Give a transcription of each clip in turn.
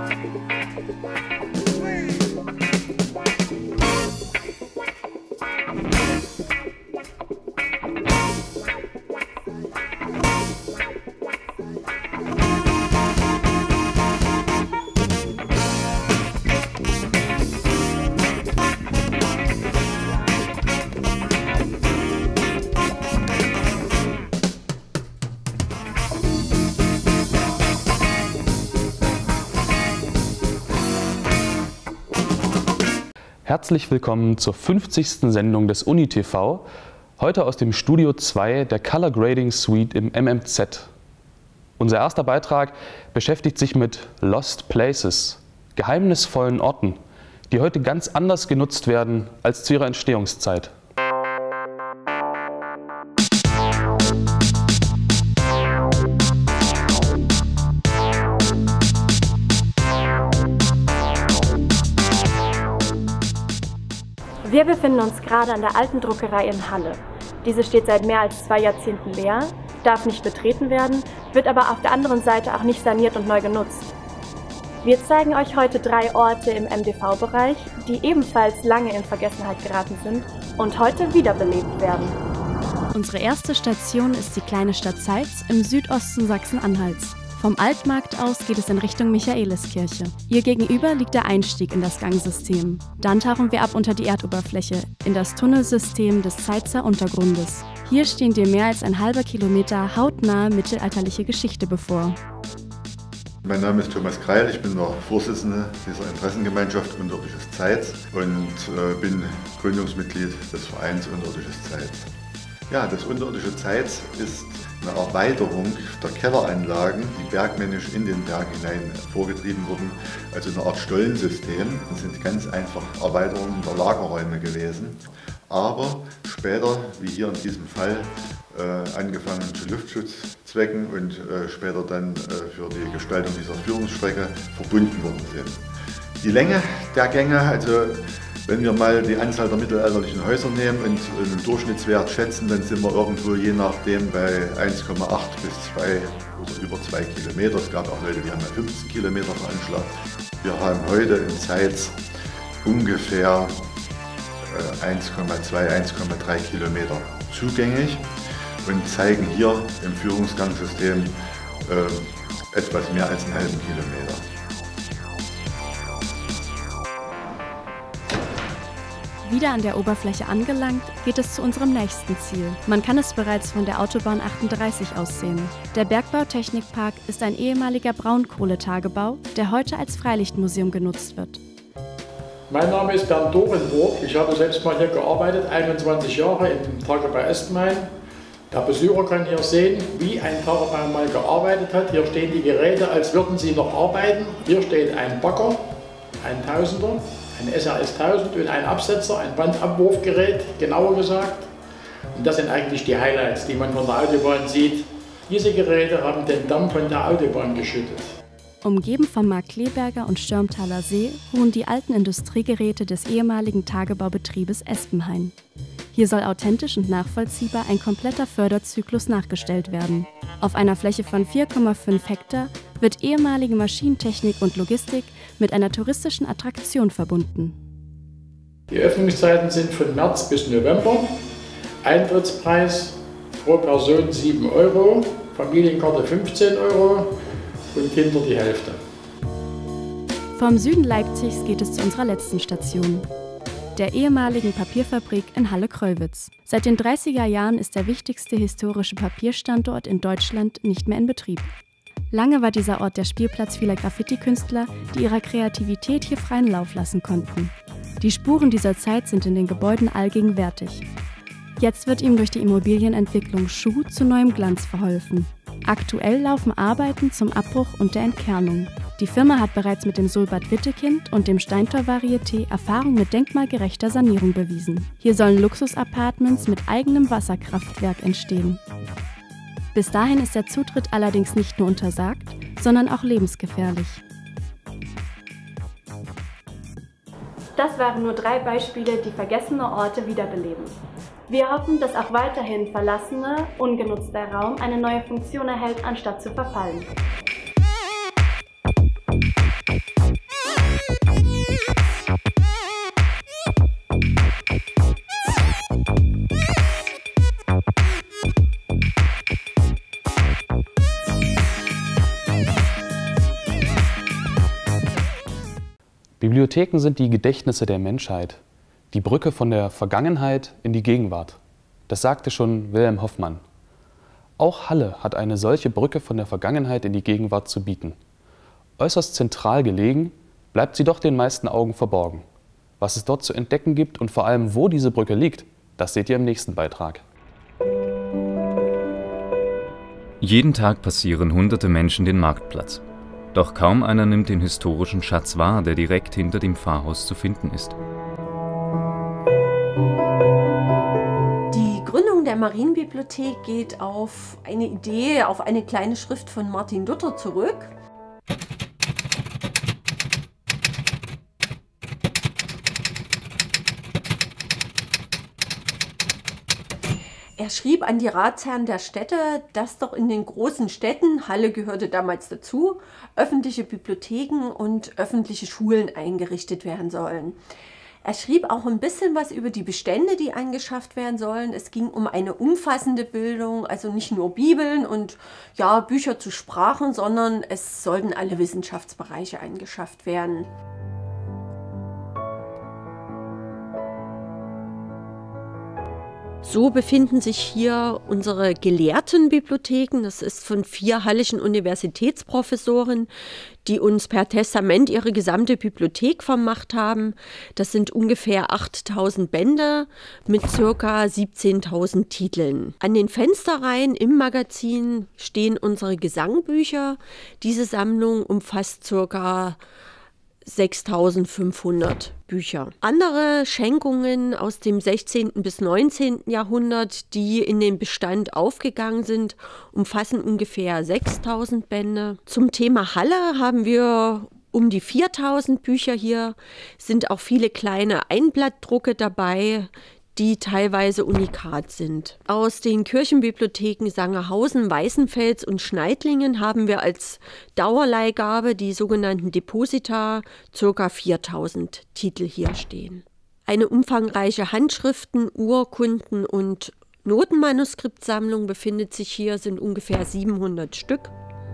Herzlich willkommen zur 50. Sendung des Uni-TV, heute aus dem Studio 2 der Color Grading Suite im MMZ. Unser erster Beitrag beschäftigt sich mit Lost Places, geheimnisvollen Orten, die heute ganz anders genutzt werden als zu ihrer Entstehungszeit. Wir befinden uns gerade an der alten Druckerei in Halle. Diese steht seit mehr als 2 Jahrzehnten leer, darf nicht betreten werden, wird aber auf der anderen Seite auch nicht saniert und neu genutzt. Wir zeigen euch heute 3 Orte im MDV-Bereich, die ebenfalls lange in Vergessenheit geraten sind und heute wiederbelebt werden. Unsere erste Station ist die kleine Stadt Zeitz im Südosten Sachsen-Anhalts. Vom Altmarkt aus geht es in Richtung Michaeliskirche. Ihr gegenüber liegt der Einstieg in das Gangsystem. Dann tauchen wir ab unter die Erdoberfläche, in das Tunnelsystem des Zeitzer Untergrundes. Hier stehen dir mehr als ein halber Kilometer hautnahe mittelalterliche Geschichte bevor. Mein Name ist Thomas Kreil, ich bin der Vorsitzende dieser Interessengemeinschaft Unterirdisches Zeitz und bin Gründungsmitglied des Vereins Unterirdisches Zeitz. Ja, das Unterirdische Zeitz ist eine Erweiterung der Kelleranlagen, die bergmännisch in den Berg hinein vorgetrieben wurden, also eine Art Stollensystem. Das sind ganz einfach Erweiterungen der Lagerräume gewesen, aber später, wie hier in diesem Fall, angefangen zu Luftschutzzwecken und später dann für die Gestaltung dieser Führungsstrecke verbunden worden sind. Die Länge der Gänge, also wenn wir mal die Anzahl der mittelalterlichen Häuser nehmen und einen Durchschnittswert schätzen, dann sind wir irgendwo je nachdem bei 1,8 bis 2 oder über 2 Kilometer. Es gab auch Leute, die haben 15 Kilometer veranschlagt. Wir haben heute in Zeitz ungefähr 1,2, 1,3 Kilometer zugänglich und zeigen hier im Führungsgangsystem etwas mehr als einen halben Kilometer. Wieder an der Oberfläche angelangt, geht es zu unserem nächsten Ziel. Man kann es bereits von der Autobahn 38 aus sehen. Der Bergbautechnikpark ist ein ehemaliger Braunkohletagebau, der heute als Freilichtmuseum genutzt wird. Mein Name ist Bernd Dorenburg. Ich habe selbst mal hier gearbeitet, 21 Jahre im Tagebau Espenhain. Der Besucher kann hier sehen, wie ein Tagebau mal gearbeitet hat. Hier stehen die Geräte, als würden sie noch arbeiten. Hier steht ein Bagger, ein Tausender, ein SRS 1000 und ein Absetzer, ein Wandabwurfgerät, genauer gesagt. Und das sind eigentlich die Highlights, die man von der Autobahn sieht. Diese Geräte haben den Damm von der Autobahn geschüttet. Umgeben vom Markt Kleberger und Stürmtaler See ruhen die alten Industriegeräte des ehemaligen Tagebaubetriebes Espenhain. Hier soll authentisch und nachvollziehbar ein kompletter Förderzyklus nachgestellt werden. Auf einer Fläche von 4,5 Hektar wird ehemalige Maschinentechnik und Logistik mit einer touristischen Attraktion verbunden. Die Öffnungszeiten sind von März bis November. Eintrittspreis pro Person 7 €, Familienkarte 15 € und Kinder die Hälfte. Vom Süden Leipzigs geht es zu unserer letzten Station, der ehemaligen Papierfabrik in Halle-Kröllwitz. Seit den 30er Jahren ist der wichtigste historische Papierstandort in Deutschland nicht mehr in Betrieb. Lange war dieser Ort der Spielplatz vieler Graffiti-Künstler, die ihrer Kreativität hier freien Lauf lassen konnten. Die Spuren dieser Zeit sind in den Gebäuden allgegenwärtig. Jetzt wird ihm durch die Immobilienentwicklung Schuh zu neuem Glanz verholfen. Aktuell laufen Arbeiten zum Abbruch und der Entkernung. Die Firma hat bereits mit dem Solbad Wittekind und dem Steintor-Varieté Erfahrung mit denkmalgerechter Sanierung bewiesen. Hier sollen Luxus-Apartments mit eigenem Wasserkraftwerk entstehen. Bis dahin ist der Zutritt allerdings nicht nur untersagt, sondern auch lebensgefährlich. Das waren nur 3 Beispiele, die vergessene Orte wiederbeleben. Wir hoffen, dass auch weiterhin verlassener, ungenutzter Raum eine neue Funktion erhält, anstatt zu verfallen. Bibliotheken sind die Gedächtnisse der Menschheit, die Brücke von der Vergangenheit in die Gegenwart. Das sagte schon Wilhelm Hoffmann. Auch Halle hat eine solche Brücke von der Vergangenheit in die Gegenwart zu bieten. Äußerst zentral gelegen, bleibt sie doch den meisten Augen verborgen. Was es dort zu entdecken gibt und vor allem, wo diese Brücke liegt, das seht ihr im nächsten Beitrag. Jeden Tag passieren hunderte Menschen den Marktplatz. Doch kaum einer nimmt den historischen Schatz wahr, der direkt hinter dem Pfarrhaus zu finden ist. Die Gründung der Marienbibliothek geht auf eine Idee, auf eine kleine Schrift von Martin Luther zurück. Er schrieb an die Ratsherren der Städte, dass doch in den großen Städten, Halle gehörte damals dazu, öffentliche Bibliotheken und öffentliche Schulen eingerichtet werden sollen. Er schrieb auch ein bisschen was über die Bestände, die angeschafft werden sollen. Es ging um eine umfassende Bildung, also nicht nur Bibeln und ja, Bücher zu Sprachen, sondern es sollten alle Wissenschaftsbereiche angeschafft werden. So befinden sich hier unsere Gelehrtenbibliotheken. Das ist von 4 hallischen Universitätsprofessoren, die uns per Testament ihre gesamte Bibliothek vermacht haben. Das sind ungefähr 8.000 Bände mit ca. 17.000 Titeln. An den Fensterreihen im Magazin stehen unsere Gesangbücher. Diese Sammlung umfasst ca. 6.500 Bücher. Andere Schenkungen aus dem 16. bis 19. Jahrhundert, die in den Bestand aufgegangen sind, umfassen ungefähr 6.000 Bände. Zum Thema Halle haben wir um die 4.000 Bücher hier, sind auch viele kleine Einblattdrucke dabei, die teilweise unikat sind. Aus den Kirchenbibliotheken Sangerhausen, Weißenfels und Schneidlingen haben wir als Dauerleihgabe die sogenannten Deposita, ca. 4.000 Titel hier stehen. Eine umfangreiche Handschriften-, Urkunden- und Notenmanuskriptsammlung befindet sich hier, sind ungefähr 700 Stück.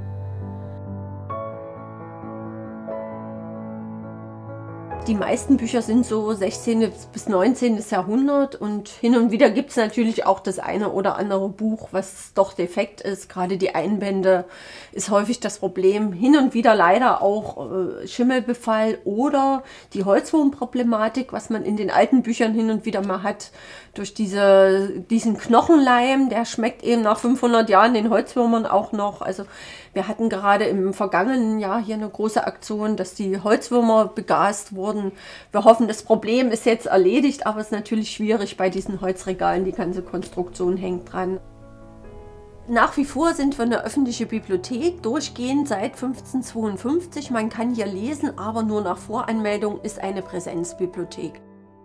Die meisten Bücher sind so 16. bis 19. Jahrhundert und hin und wieder gibt es natürlich auch das eine oder andere Buch, was doch defekt ist. Gerade die Einbände ist häufig das Problem. Hin und wieder leider auch Schimmelbefall oder die Holzwurmproblematik, was man in den alten Büchern hin und wieder mal hat. Durch diesen Knochenleim, der schmeckt eben nach 500 Jahren den Holzwürmern auch noch. Also wir hatten gerade im vergangenen Jahr hier eine große Aktion, dass die Holzwürmer begast wurden. Wir hoffen, das Problem ist jetzt erledigt, aber es ist natürlich schwierig bei diesen Holzregalen. Die ganze Konstruktion hängt dran. Nach wie vor sind wir eine öffentliche Bibliothek, durchgehend seit 1552. Man kann hier lesen, aber nur nach Voranmeldung, ist eine Präsenzbibliothek.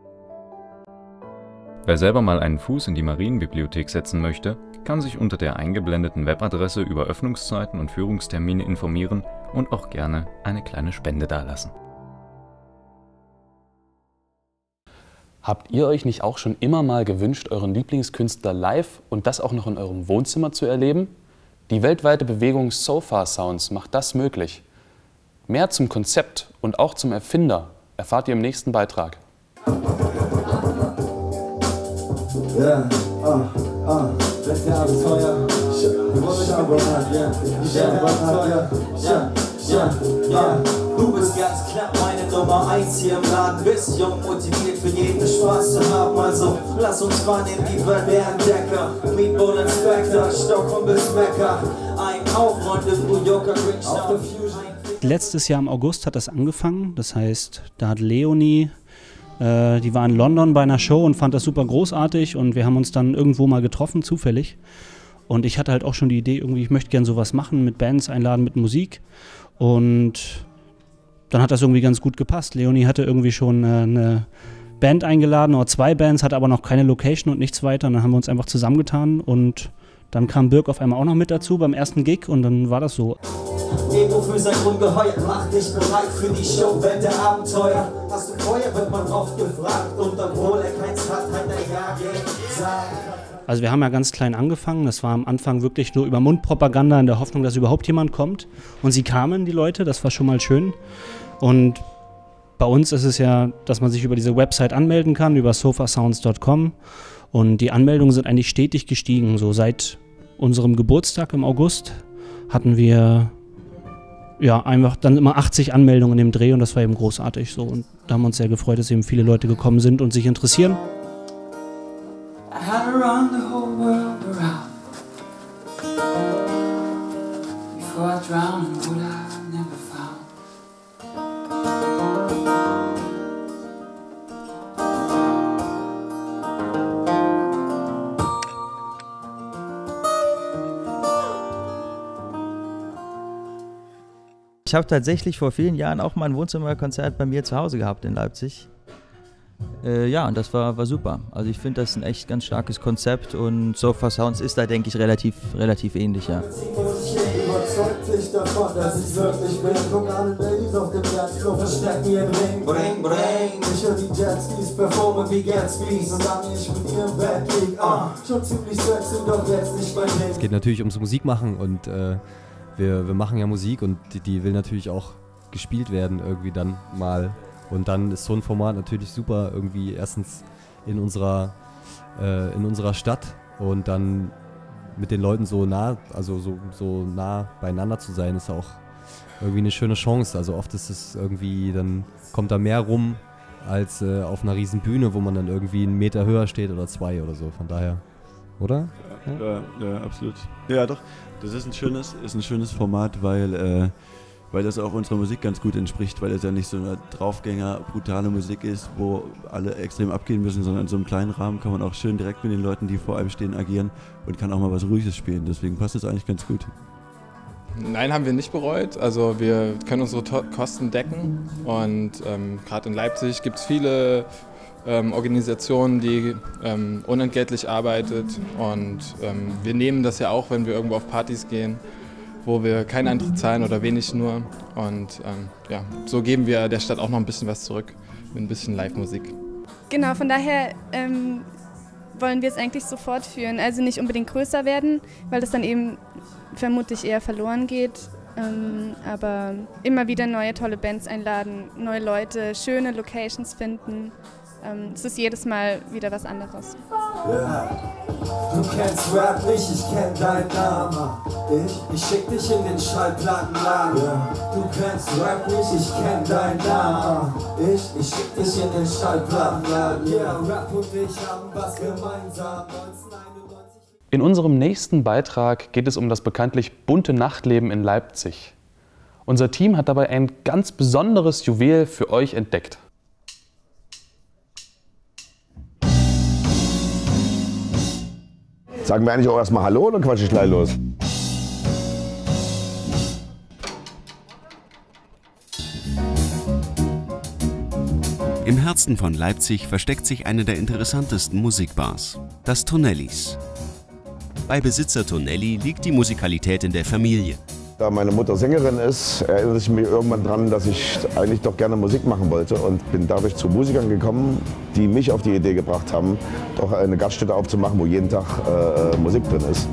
Wer selber mal einen Fuß in die Marienbibliothek setzen möchte, kann sich unter der eingeblendeten Webadresse über Öffnungszeiten und Führungstermine informieren und auch gerne eine kleine Spende dalassen. Habt ihr euch nicht auch schon immer mal gewünscht, euren Lieblingskünstler live und das auch noch in eurem Wohnzimmer zu erleben? Die weltweite Bewegung Sofa Sounds macht das möglich. Mehr zum Konzept und auch zum Erfinder erfahrt ihr im nächsten Beitrag. Ja, letzte Abenteuer. Wir wollen euch Du bist ganz knapp meine Nummer 1 hier im Laden. Bist jung, motiviert für jeden Spaß zu haben. Also lass uns fahren in die Welt der Entdecker. Meatball Inspector, Stockholm bis Mekka. Ein Aufräumen New Yorker Grinch. Letztes Jahr im August hat das angefangen. Das heißt, da hat Leonie, die war in London bei einer Show und fand das super großartig und wir haben uns dann irgendwo mal getroffen, zufällig. Und ich hatte halt auch schon die Idee, irgendwie, ich möchte gerne sowas machen, mit Bands einladen, mit Musik. Und dann hat das irgendwie ganz gut gepasst. Leonie hatte irgendwie schon eine Band eingeladen oder 2 Bands, hatte aber noch keine Location und nichts weiter. Und dann haben wir uns einfach zusammengetan und dann kam Birk auf einmal auch noch mit dazu beim ersten Gig und dann war das so. Ego für sein Ungeheuer, mach dich bereit für die Show, Welt der Abenteuer. Hast du Feuer, wird man oft gefragt und obwohl er keins hat, hat er ja gesagt. Also wir haben ja ganz klein angefangen, das war am Anfang wirklich nur über Mundpropaganda in der Hoffnung, dass überhaupt jemand kommt. Und sie kamen, die Leute, das war schon mal schön. Und bei uns ist es ja, dass man sich über diese Website anmelden kann, über sofasounds.com. Und die Anmeldungen sind eigentlich stetig gestiegen. So seit unserem Geburtstag im August hatten wir ja einfach dann immer 80 Anmeldungen im Dreh und das war eben großartig so. Und da haben wir uns sehr gefreut, dass eben viele Leute gekommen sind und sich interessieren. I had to run the whole world around before I drown in what I never found. Ich habe tatsächlich vor vielen Jahren auch mal ein Wohnzimmerkonzert bei mir zu Hause gehabt in Leipzig. Ja, und das war super. Also ich finde, das ist ein echt ganz starkes Konzept und Sofa Sounds ist da, denke ich, relativ ähnlich, ja. Überzeugt sich davon, dass ich wirklich bin. Guck alle Ladies auf dem Dancefloor, verstecken ihren Ring. Bring, bring. Ich höre die Jetskis performen wie Gatsby's. Solange ich mit ihr im Bett lieg, schon ziemlich sexy, doch jetzt nicht mein Ding. Es geht natürlich ums Musikmachen und wir machen ja Musik und die will natürlich auch gespielt werden irgendwie dann mal. Und dann ist so ein Format natürlich super, irgendwie erstens in unserer Stadt und dann mit den Leuten so nah, also so nah beieinander zu sein, ist auch irgendwie eine schöne Chance. Also oft ist es irgendwie, dann kommt da mehr rum als auf einer riesen Bühne, wo man dann irgendwie 1 Meter höher steht oder 2 oder so. Von daher, oder? Ja, absolut. Ja, doch. Das ist ein schönes Format, weil das auch unserer Musik ganz gut entspricht, weil es ja nicht so eine Draufgänger, brutale Musik ist, wo alle extrem abgehen müssen, sondern in so einem kleinen Rahmen kann man auch schön direkt mit den Leuten, die vor einem stehen, agieren und kann auch mal was Ruhiges spielen. Deswegen passt es eigentlich ganz gut. Nein, haben wir nicht bereut. Also wir können unsere Kosten decken und gerade in Leipzig gibt es viele Organisationen, die unentgeltlich arbeitet und wir nehmen das ja auch, wenn wir irgendwo auf Partys gehen, wo wir keinen Eintritt zahlen oder wenig nur. Und ja, so geben wir der Stadt auch noch ein bisschen was zurück mit ein bisschen Live-Musik. Genau, von daher wollen wir es eigentlich so fortführen. Also nicht unbedingt größer werden, weil das dann eben vermutlich eher verloren geht. Aber immer wieder neue tolle Bands einladen, neue Leute, schöne Locations finden. Es ist jedes Mal wieder was anderes. Yeah. Du kennst Rap nicht, ich kenn deinen Namen. Ich schick dich in den Schallplattenladen. Yeah. Du kennst Rap nicht, ich kenn deinen Namen. Ich schick dich in den Schallplattenladen. Yeah, Rap und ich haben was gemeinsam. 1991. In unserem nächsten Beitrag geht es um das bekanntlich bunte Nachtleben in Leipzig. Unser Team hat dabei ein ganz besonderes Juwel für euch entdeckt. Sagen wir eigentlich auch erstmal Hallo oder quatsch ich gleich los? Im Herzen von Leipzig versteckt sich eine der interessantesten Musikbars, das Tonellis. Bei Besitzer Tonelli liegt die Musikalität in der Familie. Da meine Mutter Sängerin ist, erinnere ich mich irgendwann dran, dass ich eigentlich doch gerne Musik machen wollte und bin dadurch zu Musikern gekommen, die mich auf die Idee gebracht haben, doch eine Gaststätte aufzumachen, wo jeden Tag Musik drin ist.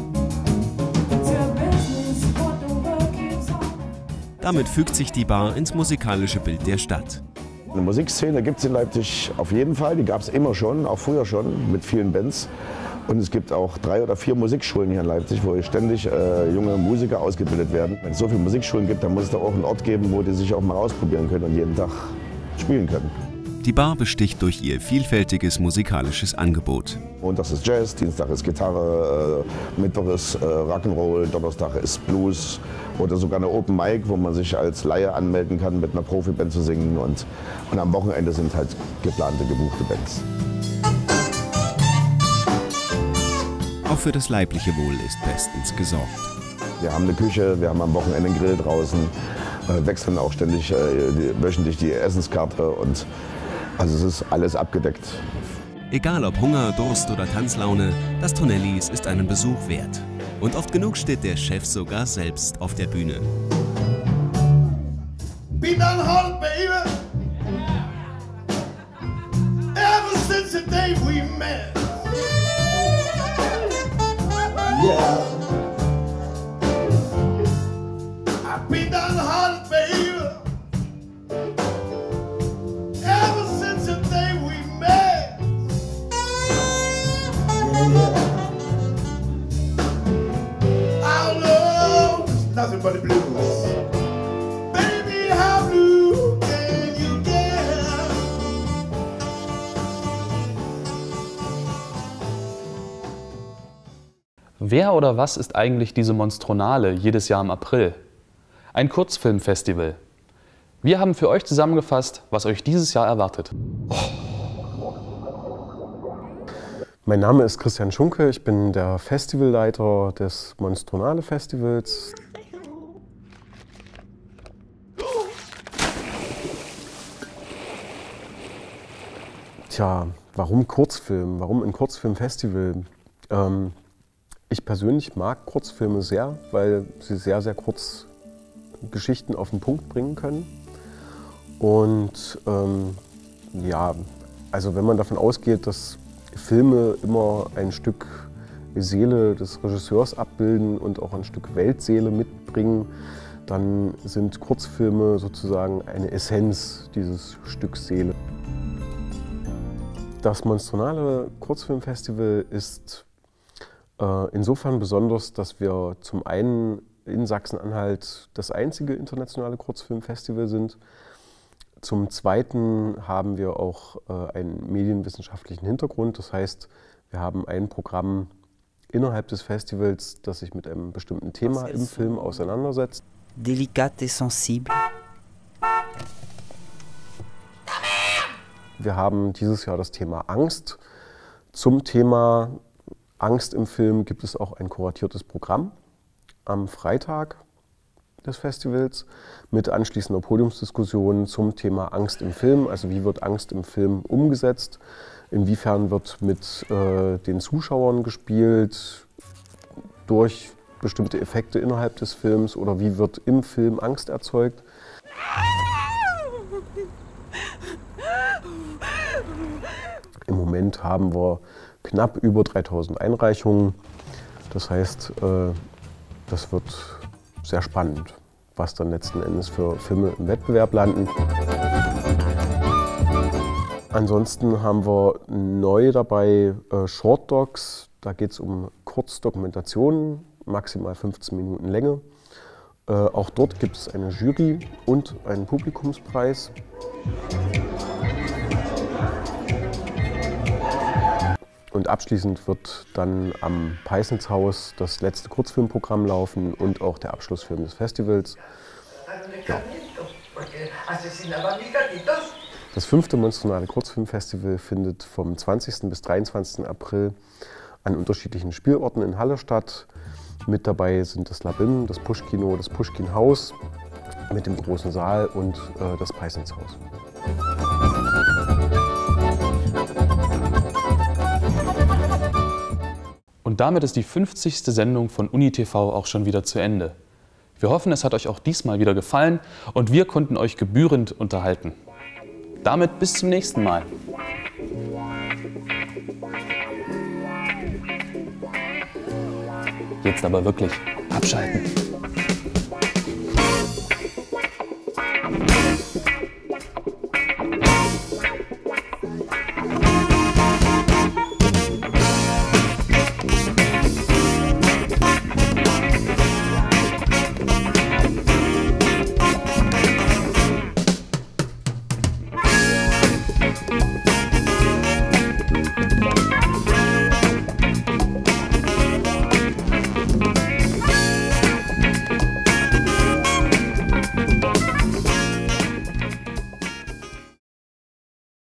Damit fügt sich die Bar ins musikalische Bild der Stadt. Eine Musikszene gibt es in Leipzig auf jeden Fall, die gab es immer schon, auch früher schon, mit vielen Bands. Und es gibt auch 3 oder 4 Musikschulen hier in Leipzig, wo ständig junge Musiker ausgebildet werden. Wenn es so viele Musikschulen gibt, dann muss es doch auch einen Ort geben, wo die sich auch mal ausprobieren können und jeden Tag spielen können. Die Bar besticht durch ihr vielfältiges musikalisches Angebot. Montags ist Jazz, Dienstag ist Gitarre, Mittwoch ist Rock'n'Roll, Donnerstag ist Blues oder sogar eine Open Mic, wo man sich als Laie anmelden kann, mit einer Profiband zu singen. Und am Wochenende sind halt geplante, gebuchte Bands. Auch für das leibliche Wohl ist bestens gesorgt. Wir haben eine Küche, wir haben am Wochenende einen Grill draußen, wechseln auch ständig wöchentlich die Essenskarte und also es ist alles abgedeckt. Egal ob Hunger, Durst oder Tanzlaune, das Tonellis ist einen Besuch wert. Und oft genug steht der Chef sogar selbst auf der Bühne. Be done hard, baby. Ever since the day we met. Yeah. I've been done hard, baby. Wer oder was ist eigentlich diese Monstronale jedes Jahr im April? Ein Kurzfilmfestival. Wir haben für euch zusammengefasst, was euch dieses Jahr erwartet. Mein Name ist Christian Schunke, ich bin der Festivalleiter des Monstronale Festivals. Tja, warum Kurzfilm? Warum ein Kurzfilmfestival? Ich persönlich mag Kurzfilme sehr, weil sie sehr, sehr kurz Geschichten auf den Punkt bringen können. Und ja, also wenn man davon ausgeht, dass Filme immer ein Stück Seele des Regisseurs abbilden und auch ein Stück Weltseele mitbringen, dann sind Kurzfilme sozusagen eine Essenz dieses Stücks Seele. Das Monstronale Kurzfilmfestival ist insofern besonders, dass wir zum einen in Sachsen-Anhalt das einzige internationale Kurzfilmfestival sind. Zum Zweiten haben wir auch einen medienwissenschaftlichen Hintergrund. Das heißt, wir haben ein Programm innerhalb des Festivals, das sich mit einem bestimmten Thema im Film auseinandersetzt. Délicate et sensible. Wir haben dieses Jahr das Thema Angst. Zum Thema Angst im Film gibt es auch ein kuratiertes Programm am Freitag des Festivals mit anschließender Podiumsdiskussion zum Thema Angst im Film. Also wie wird Angst im Film umgesetzt, inwiefern wird mit den Zuschauern gespielt durch bestimmte Effekte innerhalb des Films oder wie wird im Film Angst erzeugt. Im Moment haben wir knapp über 3000 Einreichungen. Das heißt, das wird sehr spannend, was dann letzten Endes für Filme im Wettbewerb landen. Ansonsten haben wir neu dabei Short Docs. Da geht es um Kurzdokumentationen, maximal 15 Minuten Länge. Auch dort gibt es eine Jury und einen Publikumspreis. Und abschließend wird dann am Peissnitzhaus das letzte Kurzfilmprogramm laufen und auch der Abschlussfilm des Festivals. Ja. Das 5. Monstronale Kurzfilmfestival findet vom 20. bis 23. April an unterschiedlichen Spielorten in Halle statt. Mit dabei sind das Labim, das Puschkino, das Puschkin-Haus mit dem großen Saal und das Peissnitzhaus. Und damit ist die 50. Sendung von UniTV auch schon wieder zu Ende. Wir hoffen, es hat euch auch diesmal wieder gefallen und wir konnten euch gebührend unterhalten. Damit bis zum nächsten Mal. Jetzt aber wirklich abschalten.